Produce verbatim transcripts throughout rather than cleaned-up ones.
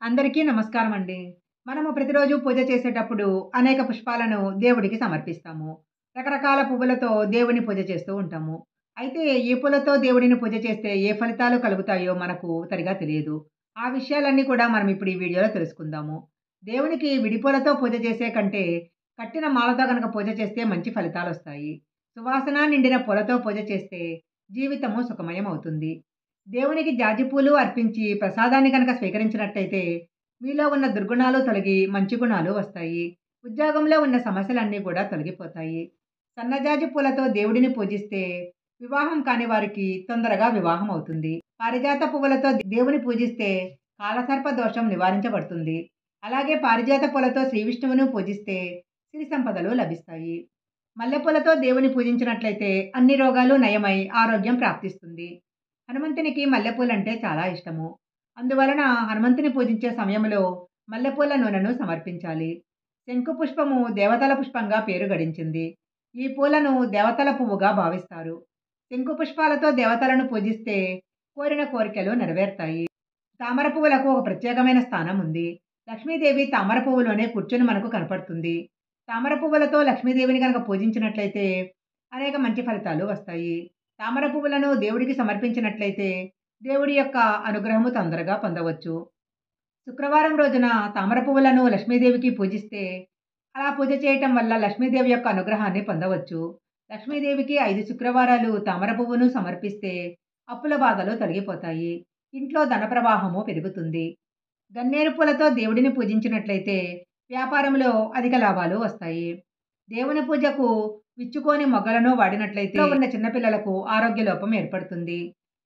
అందరికీ నమస్కారం అండి. మనము ప్రతిరోజు పూజ చేసేటప్పుడు అనేక పుష్పాలను దేవుడికి సమర్పిస్తాము. రకరకాల పువ్వులతో దేవుడిని పూజ చేస్తూ ఉంటాము. అయితే ఏ పూలతో దేవుడిని పూజ చేస్తే ఏ ఫలితాలు కలుగుతాయో మనకు సరిగా తెలియదు. ఆ విషయాలన్నీ కూడా మనం ఇప్పుడు ఈ వీడియోలో తెలుసుకుందాము. దేవునికి విడి పూలతో పూజ చేసే కంటే కట్టిన మాలతో గనక పూజ చేస్తే మంచి ఫలితాలొస్తాయి. సువాసన నిండిన పూలతో పూజ చేస్తే జీవితము సుఖమయం అవుతుంది. దేవునికి జాజి పూలు అర్పించి ప్రసాదాన్ని గనక స్వీకరించినట్టయితే మీలో ఉన్న దుర్గుణాలు తొలగి మంచి గుణాలు వస్తాయి. ఉద్యోగంలో ఉన్న సమస్యలన్నీ కూడా తొలగిపోతాయి. సన్నజాజి పూలతో దేవుడిని పూజిస్తే వివాహం కాని వారికి తొందరగా వివాహం అవుతుంది. పారిజాత పువ్వులతో దేవుని పూజిస్తే కాలసర్ప దోషం నివారించబడుతుంది. అలాగే పారిజాత పూలతో శ్రీ విష్ణువును పూజిస్తే సిరి సంపదలు లభిస్తాయి. మల్లెపూలతో దేవుని పూజించినట్లయితే అన్ని రోగాలు నయమై ఆరోగ్యం ప్రాప్తిస్తుంది. హనుమంతునికి మల్లెపూలంటే చాలా ఇష్టము. అందువలన హనుమంతుని పూజించే సమయంలో మల్లెపూల నూనెను సమర్పించాలి. శంకు పుష్పము దేవతల పుష్పంగా పేరు గడించింది. ఈ పూలను దేవతల పువ్వుగా భావిస్తారు. శంకు పుష్పాలతో దేవతలను పూజిస్తే కోరిన కోరికలు నెరవేరుతాయి. తామర పువ్వులకు ఒక ప్రత్యేకమైన స్థానం ఉంది. లక్ష్మీదేవి తామర పువ్వులోనే కూర్చొని మనకు కనపడుతుంది. తామర పువ్వులతో లక్ష్మీదేవిని కనుక పూజించినట్లయితే అనేక మంచి ఫలితాలు వస్తాయి. తామర పువ్వులను దేవుడికి సమర్పించినట్లయితే దేవుడి యొక్క అనుగ్రహము తొందరగా పొందవచ్చు. శుక్రవారం రోజున తామర పువ్వులను లక్ష్మీదేవికి పూజిస్తే అలా పూజ చేయటం వల్ల లక్ష్మీదేవి యొక్క అనుగ్రహాన్ని పొందవచ్చు. లక్ష్మీదేవికి ఐదు శుక్రవారాలు తామర పువ్వును సమర్పిస్తే అప్పుల బాధలు తొలగిపోతాయి. ఇంట్లో ధన ప్రవాహము పెరుగుతుంది. గన్నేరు పూలతో దేవుడిని పూజించినట్లయితే వ్యాపారంలో అధిక లాభాలు వస్తాయి. దేవుని పూజకు విచ్చుకోని మొగ్గలను వాడినట్లయితే ఉన్న చిన్నపిల్లలకు ఆరోగ్య లోపం ఏర్పడుతుంది.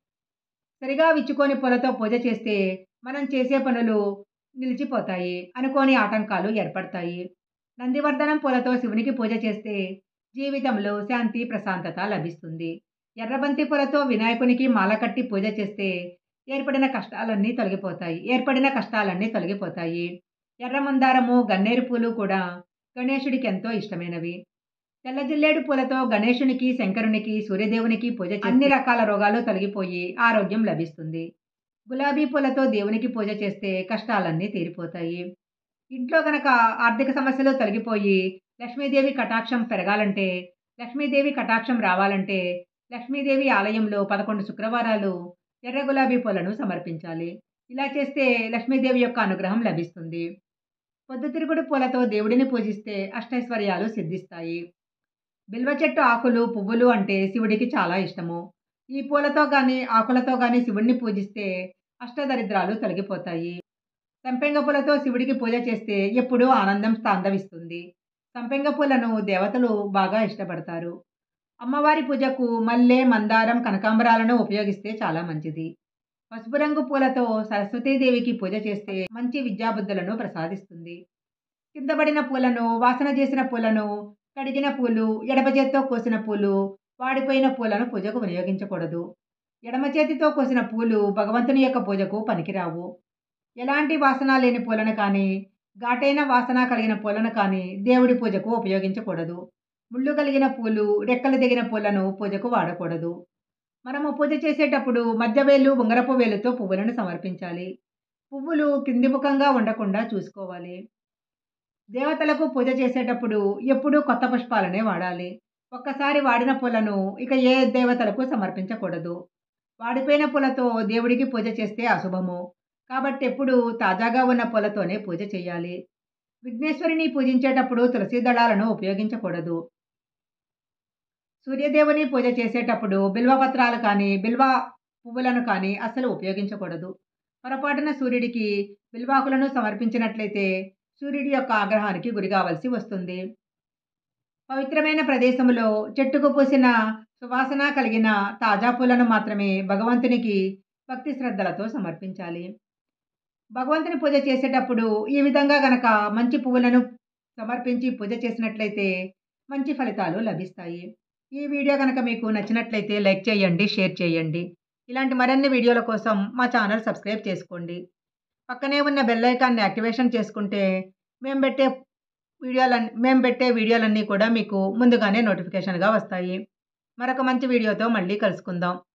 సరిగా విచ్చుకోని పూలతో పూజ చేస్తే మనం చేసే పనులు నిలిచిపోతాయి. అనుకోని ఆటంకాలు ఏర్పడతాయి. నందివర్ధనం పూలతో శివునికి పూజ చేస్తే జీవితంలో శాంతి ప్రశాంతత లభిస్తుంది. ఎర్రబంతి పూలతో వినాయకునికి మాల కట్టి పూజ చేస్తే ఏర్పడిన కష్టాలన్నీ తొలగిపోతాయి ఏర్పడిన కష్టాలన్నీ తొలగిపోతాయి. ఎర్ర మందారము గన్నేరు పూలు కూడా గణేశుడికి ఎంతో ఇష్టమైనవి. తెల్ల జిల్లేడు పూలతో గణేశునికి శంకరునికి సూర్యదేవునికి పూజ చేస్తే అన్ని రకాల రోగాలు తొలగిపోయి ఆరోగ్యం లభిస్తుంది. గులాబీ పూలతో దేవునికి పూజ చేస్తే కష్టాలన్నీ తీరిపోతాయి. ఇంట్లో గనక ఆర్థిక సమస్యలు తొలగిపోయి లక్ష్మీదేవి కటాక్షం పెరగాలంటే లక్ష్మీదేవి కటాక్షం రావాలంటే లక్ష్మీదేవి ఆలయంలో పదకొండు శుక్రవారాలు ఎర్ర గులాబీ పూలను సమర్పించాలి. ఇలా చేస్తే లక్ష్మీదేవి యొక్క అనుగ్రహం లభిస్తుంది. పొద్దుతిరుగుడు పూలతో దేవుడిని పూజిస్తే అష్టైశ్వర్యాలు సిద్ధిస్తాయి. బిల్వ చెట్టు ఆకులు పువ్వులు అంటే శివుడికి చాలా ఇష్టము. ఈ పూలతో గాని ఆకులతో గాని శివుడిని పూజిస్తే అష్టదరిద్రాలు తొలగిపోతాయి. సంపెంగ పూలతో శివుడికి పూజ చేస్తే ఎప్పుడూ ఆనందం తాండవిస్తుంది. సంపెంగ పూలను దేవతలు బాగా ఇష్టపడతారు. అమ్మవారి పూజకు మల్లె మందారం కనకాంబరాలను ఉపయోగిస్తే చాలా మంచిది. పసుపు రంగు పూలతో సరస్వతీదేవికి పూజ చేస్తే మంచి విద్యాబుద్ధులను ప్రసాదిస్తుంది. కిందపడిన పూలను వాసన చేసిన పూలను కడిగిన పూలు ఎడమ చేత్తో కోసిన పూలు వాడిపోయిన పూలను పూజకు వినియోగించకూడదు. ఎడమ చేతితో కోసిన పూలు భగవంతుని యొక్క పూజకు పనికిరావు. ఎలాంటి వాసన లేని పూలను కానీ ఘాటైన వాసన కలిగిన పూలను కానీ దేవుడి పూజకు ఉపయోగించకూడదు. ముళ్ళు కలిగిన పూలు రెక్కలు దిగిన పూలను పూజకు వాడకూడదు. మనము పూజ చేసేటప్పుడు మధ్యవేలు ఉంగరపు వేలుతో పువ్వులను సమర్పించాలి. పువ్వులు కింది ముఖంగా ఉండకుండా చూసుకోవాలి. దేవతలకు పూజ చేసేటప్పుడు ఎప్పుడూ కొత్త పుష్పాలనే వాడాలి. ఒక్కసారి వాడిన పూలను ఇక ఏ దేవతలకు సమర్పించకూడదు. వాడిపోయిన పూలతో దేవుడికి పూజ చేస్తే అశుభము. కాబట్టి ఎప్పుడూ తాజాగా ఉన్న పూలతోనే పూజ చేయాలి. విఘ్నేశ్వరిని పూజించేటప్పుడు తులసి దళాలను ఉపయోగించకూడదు. సూర్యదేవుని పూజ చేసేటప్పుడు బిల్వపత్రాలు కానీ బిల్వ పువ్వులను కానీ అస్సలు ఉపయోగించకూడదు. పొరపాటున సూర్యుడికి బిల్వాకులను సమర్పించినట్లయితే సూర్యుడి యొక్క ఆగ్రహానికి గురికావలసి వస్తుంది. పవిత్రమైన ప్రదేశంలో చెట్టుకు పూసిన సువాసన కలిగిన తాజా పూలను మాత్రమే భగవంతునికి భక్తి శ్రద్ధలతో సమర్పించాలి. భగవంతుని పూజ చేసేటప్పుడు ఈ విధంగా గనక మంచి పువ్వులను సమర్పించి పూజ చేసినట్లయితే మంచి ఫలితాలు లభిస్తాయి. ఈ వీడియో కనుక మీకు నచ్చినట్లయితే లైక్ చేయండి, షేర్ చేయండి. ఇలాంటి మరిన్ని వీడియోల కోసం మా ఛానల్ సబ్స్క్రైబ్ చేసుకోండి. పక్కనే ఉన్న బెల్ ఐకాన్ని యాక్టివేషన్ చేసుకుంటే మేము పెట్టే వీడియోలన్నీ మేము పెట్టే వీడియోలన్నీ కూడా మీకు ముందుగానే నోటిఫికేషన్గా వస్తాయి. మరొక మంచి వీడియోతో మళ్ళీ కలుసుకుందాం.